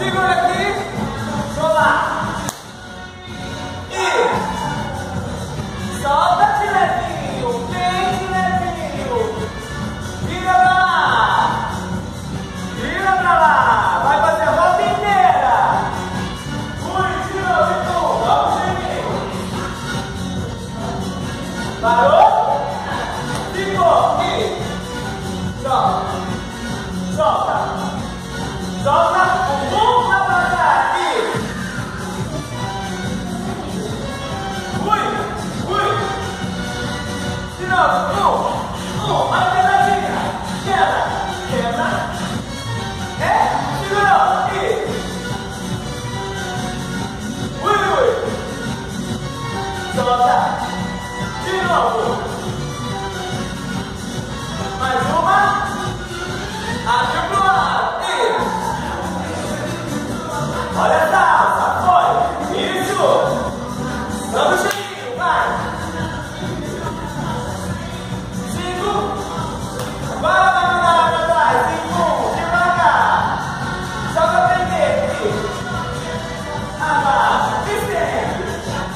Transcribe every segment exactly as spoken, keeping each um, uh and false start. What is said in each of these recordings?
Segura aqui. Vamos lá. E solta de levinho, bem de levinho. Vira pra lá. Vira pra lá. Vai fazer a volta inteira. Ui, de novo, de novo. Vamos seguir. Parou? Ficou. E solta. Solta. Solta. Volta pra cá. E ui, ui. De novo. Um. Um. Vai quebradinha. Quebra. Quebra. É. Segurou. E ui, ui. Solta. De novo. Mais uma. Abre pro lado. E olha essa alça. Foi. Isso. Vamos cheirinho. Vai. Cinco. Agora vai mandar pra trás. Cinco. Devagar. Joga pra dentro. Abaixa. Estende.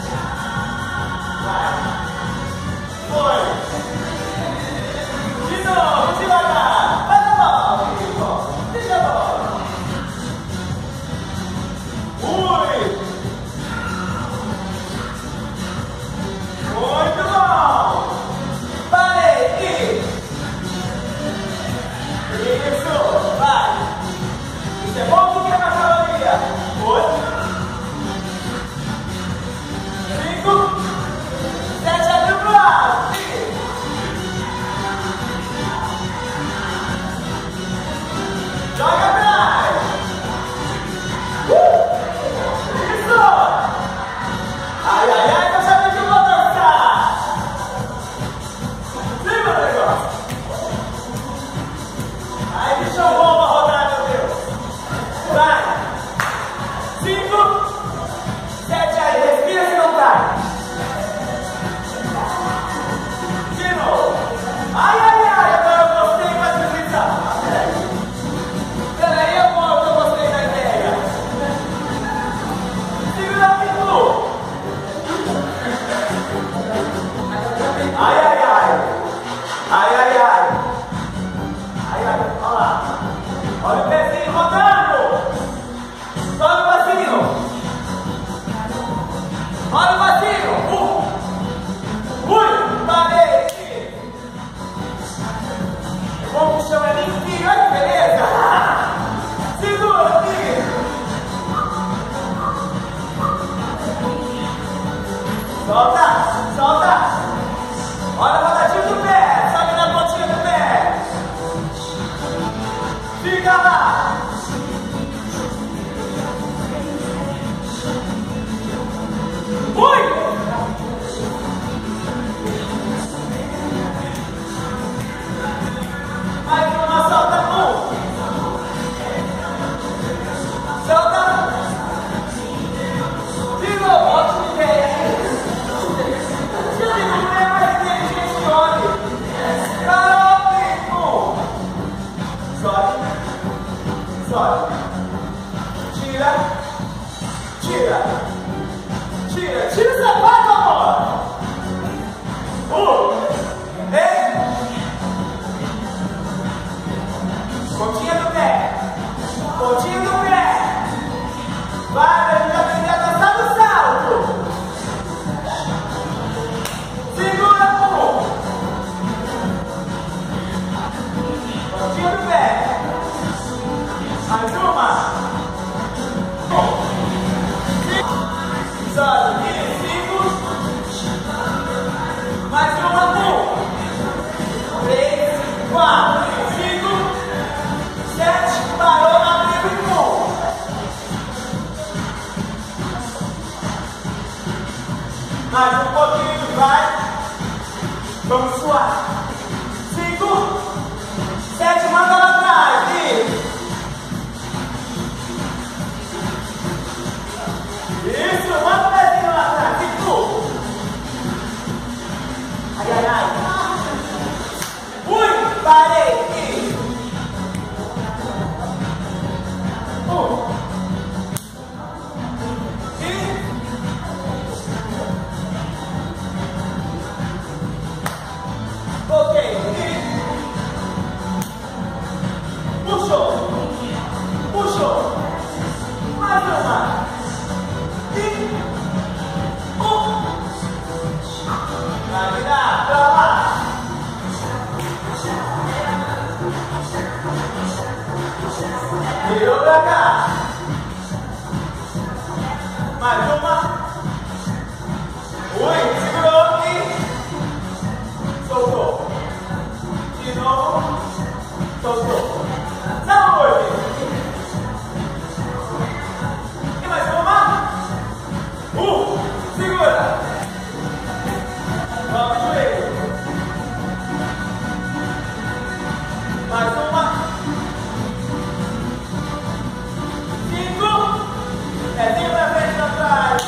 Vai. Foi. De novo. Devagar. Vai na bola. Deixa a bola. Ui. Muito bom. Parei. Isso. Vai. Isso é bom porque é mais caloria. Oito. Cinco. Sete. Abriu pro lado. Joga atrás. Uh! Isso. Ai, ai, ai, eu sabia que eu vou dançar. Segura o negócio. Ai, deixa eu bomba rodar, meu Deus. Vai. Cinco. Sete aí, respira se não cai. De novo. Ai, ai, ai, agora eu gostei mais de fritar. Peraí, eu volto, eu gostei da ideia. Segura o pico. Ai, ai, ai. Ai, ai, ai. Ai, ai, olha lá. Olha o pezinho rodando. Olha o passinho. Olha o passinho. Um. Ui, parei. É bom que o chão é limpinho, olha que beleza. Segura aqui. Solta, solta. Olha a rodadinha do pé. Sobe na pontinha do pé. Fica lá. Ui. Mais uma, solta, um. Solta. De novo, ótima ideia. Se não puder mais tempo, gente, olhe. Parou o tempo. Sobe. Sobe. Tira. Tira. Tira. Tira o sapato, amor. Um. E. Pontinha do pé. Pontinha do pé. Vai, a gente aprender a dançar no salto. Segura um. Pontinha do pé. Mais uma. Um. Sobe. Cinco. Mais uma. Um. Três. Quatro. Cinco. Sete. Parou. Abriu e um. Mais um pouquinho, vai. Vamos suar. Cinco. Sete, manda lá atrás. E lá. Mais uma. Ui, segurou e soltou. De novo. Soltou. Saúde. E mais uma. Uh, segura. Vamos, joelho. Mais uma. Cinco. Pezinho pra frente, pra trás.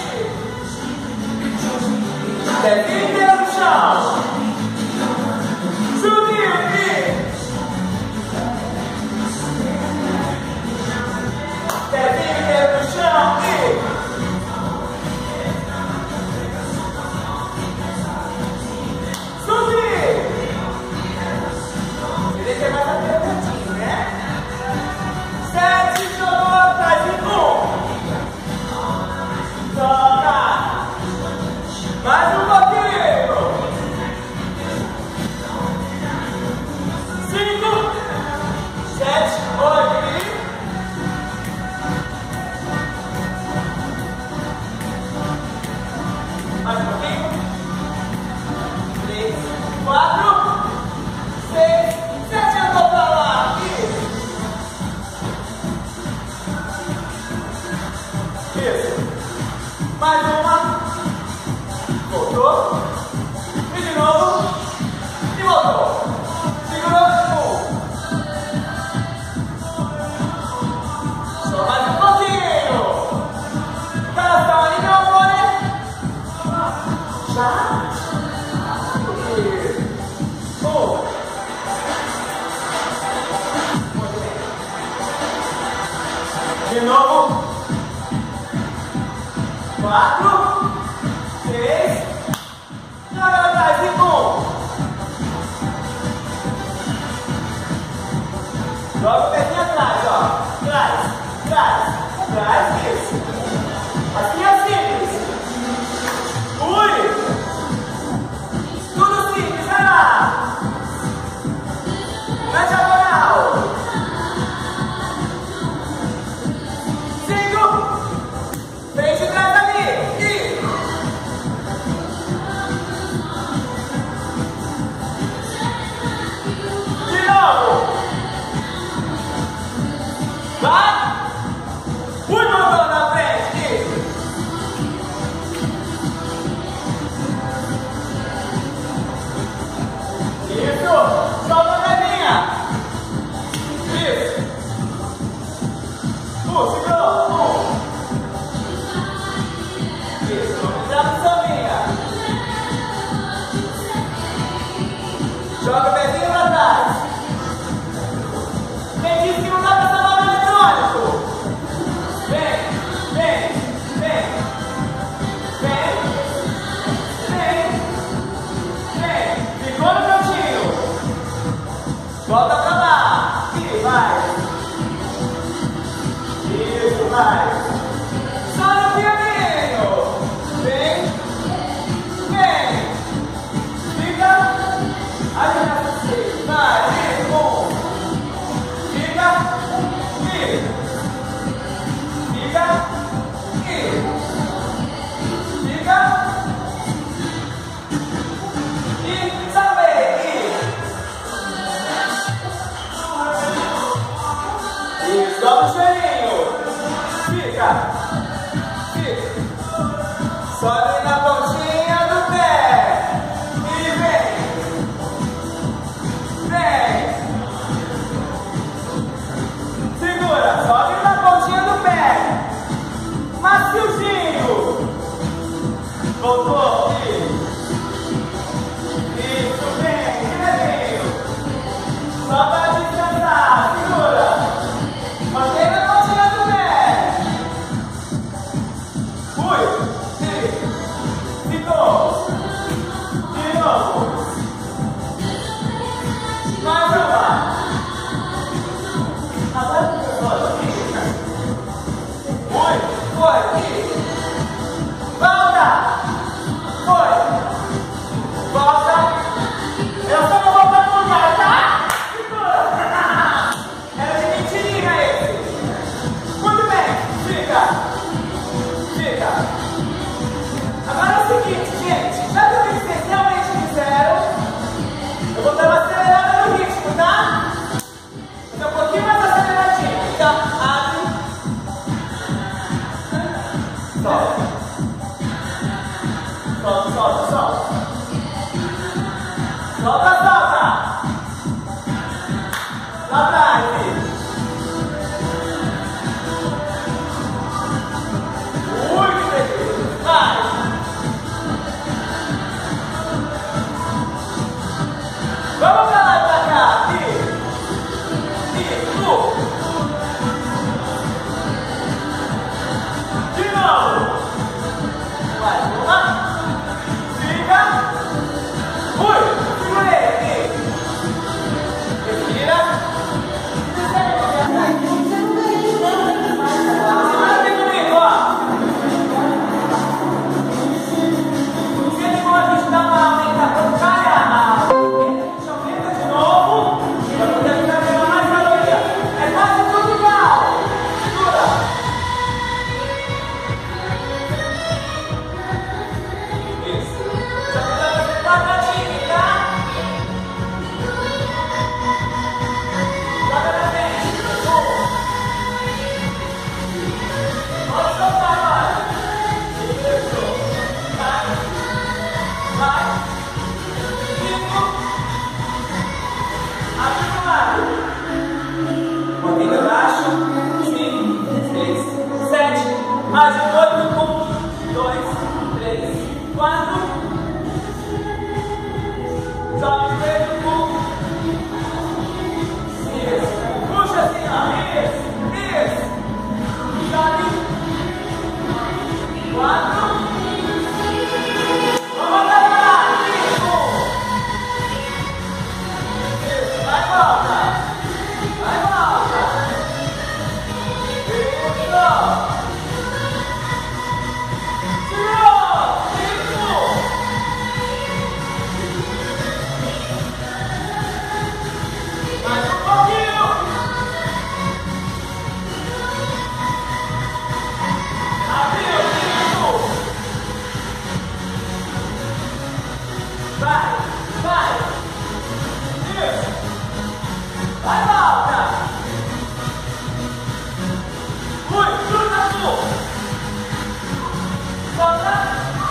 Pezinho inteiro no chão. Subiu aqui. Pezinho inteiro no chão. E sete, jogou atrás de um. Toca. Mais um pouquinho. Cinco, sete, oito. Mais um pouquinho. Três, quatro, seis, sete. Andou pra lá. Isso. Mais uma. Voltou. E de novo. E voltou. Segurou. Um. Só mais um pouquinho. Coração ali, meu amor. Já. Um. Muito bem. De novo. Quatro, três, joga atrás e um. Joga o pezinho atrás, ó. Trás, trás, trás, isso. Assim é simples. Ui. Tudo simples, vai lá. Na diagonal. Cinco. Vem de trás ali. E de novo. Vai. Ui, mandou na frente. Isso. Solta a perninha. Isso. Um, segurou. Um. Isso, vamos entrar no sambinha. Joga o pezinho pra trás. Quem disse que não dá pra sambar no eletrônico? Vem, vem, vem. Vem, vem, vem. Ficou no cantinho. Volta pra lá. E vai. Isso, vai. Só no pianinho. Vem, vem, fica, aí na você, vai, um, fica, e, fica, e, fica, e, sabe, e, e, dobra o joelhinho, fica, fica. Sobe na pontinha do pé. E vem. Vem. Segura. Sobe na pontinha do pé. Maciozinho. Voltou. Isso. Vem. Vem. Só para descansar. Segura. Mantém na pontinha do pé. Fica. Fica. Agora é o seguinte, gente. Já que eu vi que vocês realmente fizeram, eu vou dar uma acelerada no ritmo, tá? Fazer um pouquinho mais aceleradinho. Então, abre. Solta. Solta, solta, solta. Solta, solta. Lá atrás, filho. Muito bem. Vai. Vamos pra lá e pra cá, filho. Isso. De novo. Vai, vamos lá. Fica. Fui. Segurei aqui. Respira. Mais um outro, um, dois, três, quatro. Sobe o peito, um. Isso. Puxa assim, ó. Isso, isso. Sobe. Quatro. Vamos lá. Cinco. Isso. Vai, volta. Vai, volta. Isso. Vai, vai, isso, vai, volta, fui, cruza tu, solta,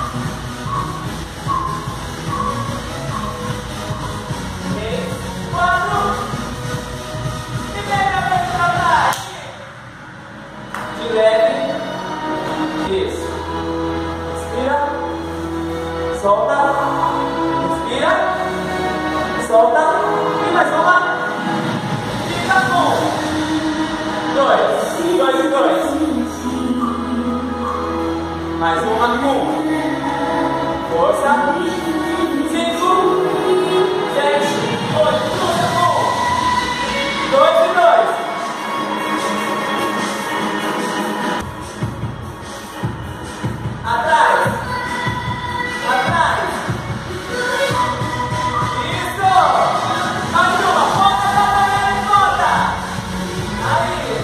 três, quatro, e vem a frente pra trás, de leve, isso, respira, solta. Respira, solta, e mais uma, fica com, dois, dois e dois, mais uma com, força, cinco, sete, oito, cruza com, dois e dois, atrás, atrás. Mais uma, ponta, ponta, ponta. Aí.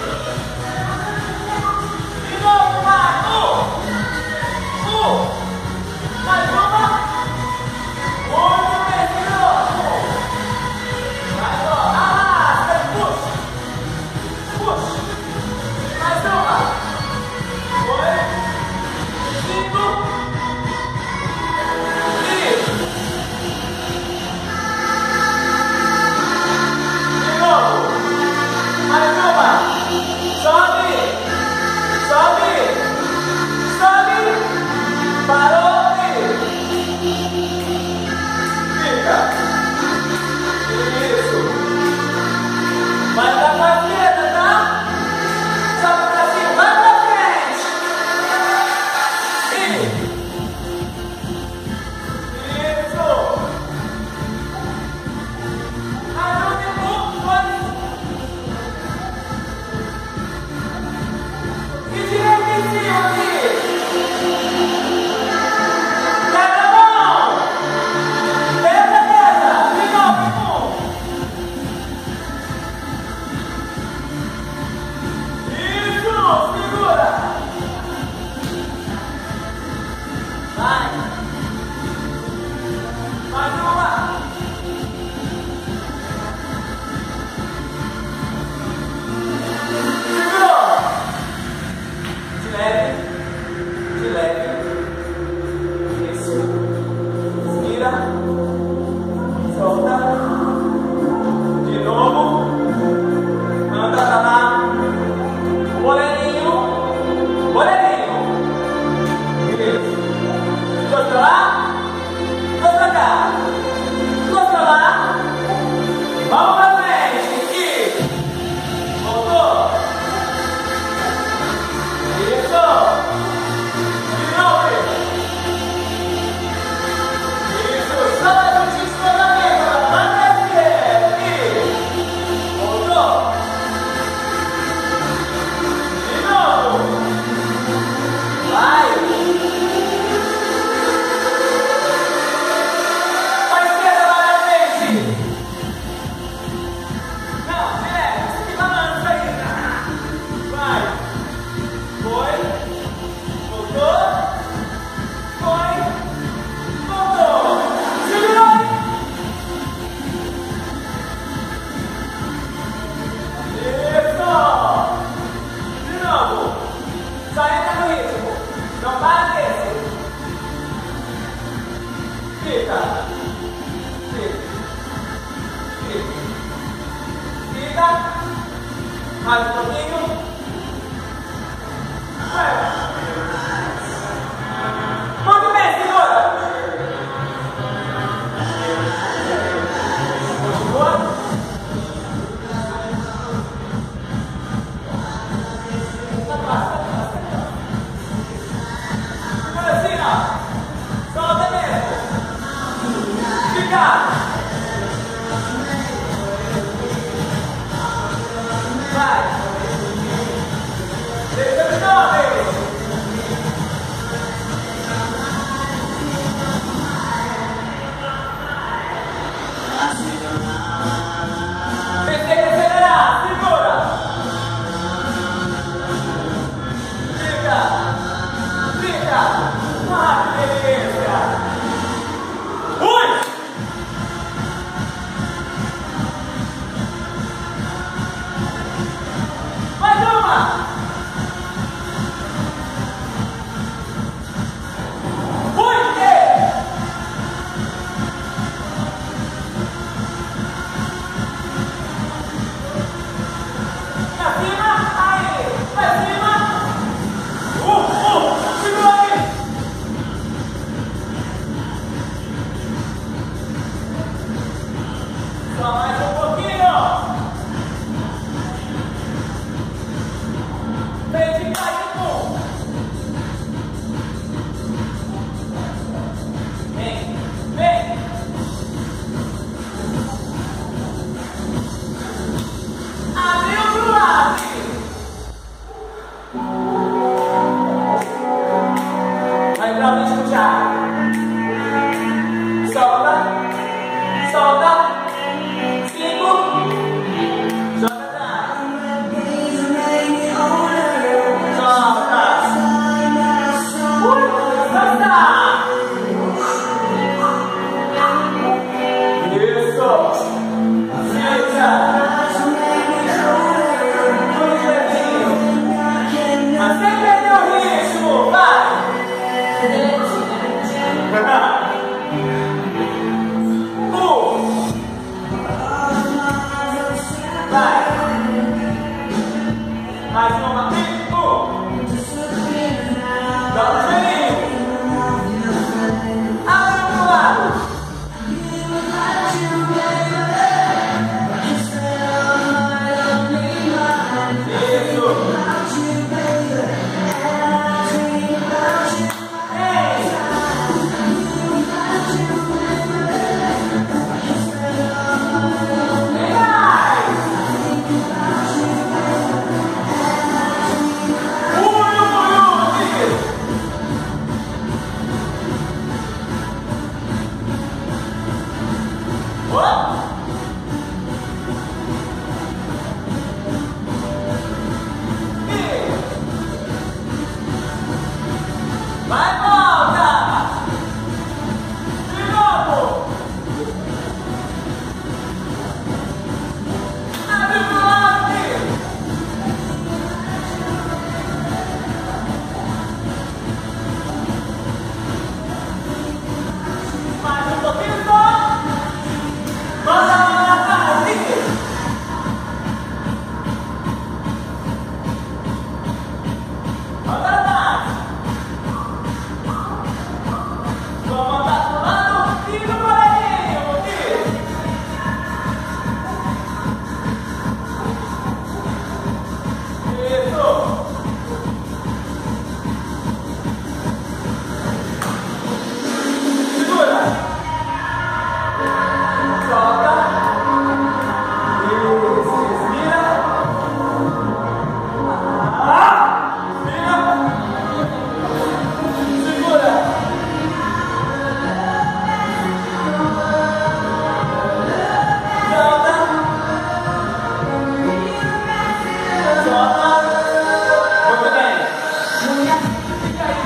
De novo, vai. Um. Um. Mais uma. Muito bem, segura. Continua. Segura assim, ó. Solta mesmo. Fica. Vai. Deixa de nove. Pensei que acelerar. Segura. Fica. Fica. Ah, que delícia. Ui. Mais uma. Só mais um pouquinho. Vem de cá, Tico. Vem, vem. Abriu pro lado. Vai entrar o ritmo já. Solta. Solta. Cinco. Joga atrás. Solta. Ui, solta. Isso. Fica. Muito levinho. Mas sem perder o ritmo. Vai. Vai. Mais uma. Um. Dá um joelhinho. Abre pro lado. Isso. Vai, volta! De novo! Abre pro lado aqui! Mais um pouquinho só! Manda a mão na cara, aqui! Agora mais! Vamos andar pro lado e no moreninho, aqui. Isso. Segura. Solta. Isso, respira. Ah, respira. Segura. Solta. Solta. Muito bem. Fica aí.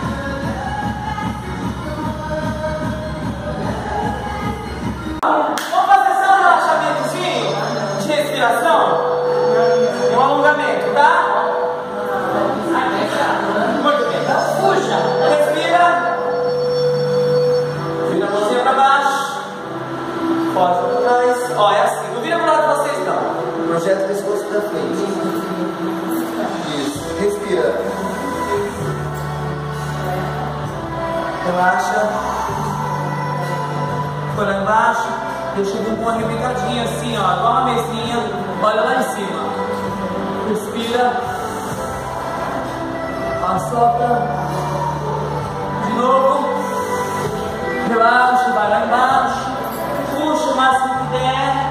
Vamos fazer só um relaxamentozinho de respiração e um alongamento, tá? Muito bem. Puxa. Respira. Vira a mãozinha pra baixo. Pode pra trás. Ó, é assim. Não vira pro lado de vocês, não. Projeta o pescoço pra frente. Isso. Respira. Relaxa. Foi lá embaixo. Deixa eu vir com uma rebicadinha assim, ó. Igual uma mesinha. Olha lá em cima. Respira. Assopra. De novo. Relaxa, vai lá embaixo. Puxa o máximo que der.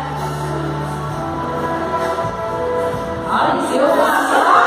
Ai, meu Deus.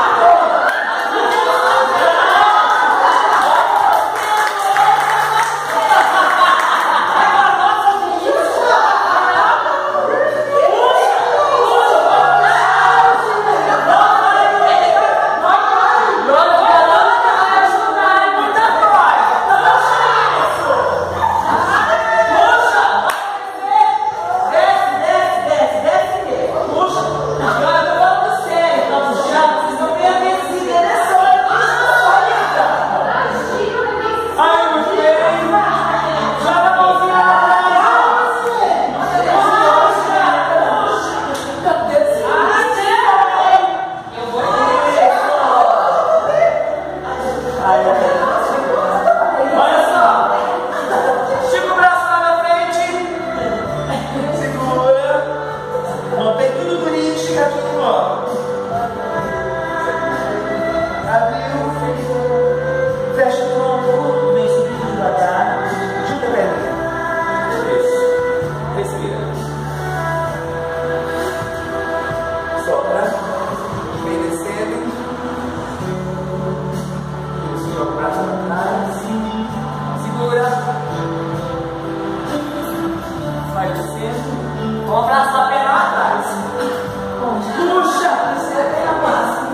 Vamos abraçar a perna lá atrás. Puxa! Isso é a perna máxima.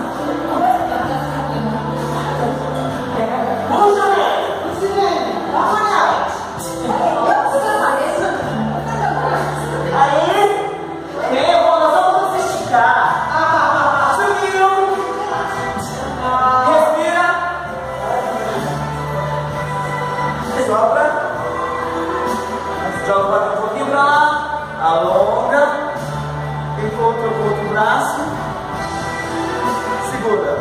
Puxa, velho! Sirene, vamos olhar. Aí, vem, nós vamos nos esticar. Subiu. Respira. Sopra. Joga um pouquinho pra lá. Alonga, encontra o outro braço, segura,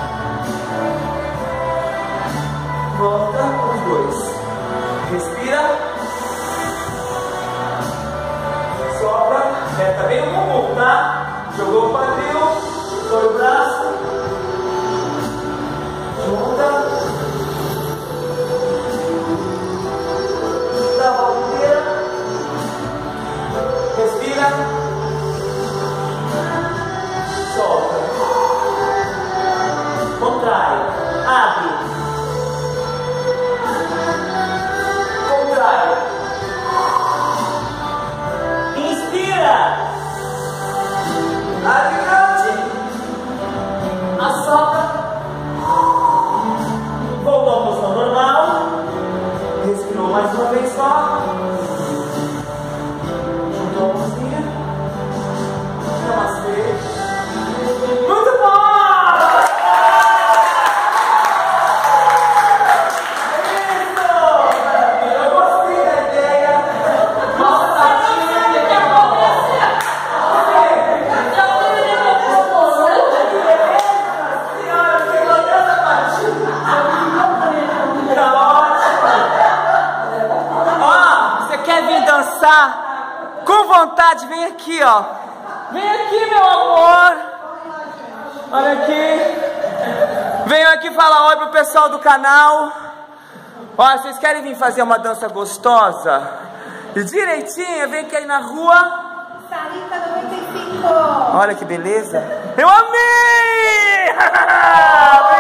volta os dois, respira, sopra, aperta bem o bumbum, tá? Jogou o quadril, foi o braço, junta, dá a volta inteira. Respira, solta, contrai, abre, contrai, inspira, abre grande, assopra, voltou à posição normal, respirou mais uma vez só. Muito bom! Isso! Eu gostei da ideia. Nossa, patinha que é bom. Senhora, você gostou dessa patinha? Ó, você quer vir dançar? Com vontade, vem aqui, ó. Vem aqui, meu amor. Olha aqui. Venham aqui falar oi pro pessoal do canal. Ó, vocês querem vir fazer uma dança gostosa? E direitinha, vem aqui aí na rua. Sarita noventa e cinco. Olha que beleza. Eu amei!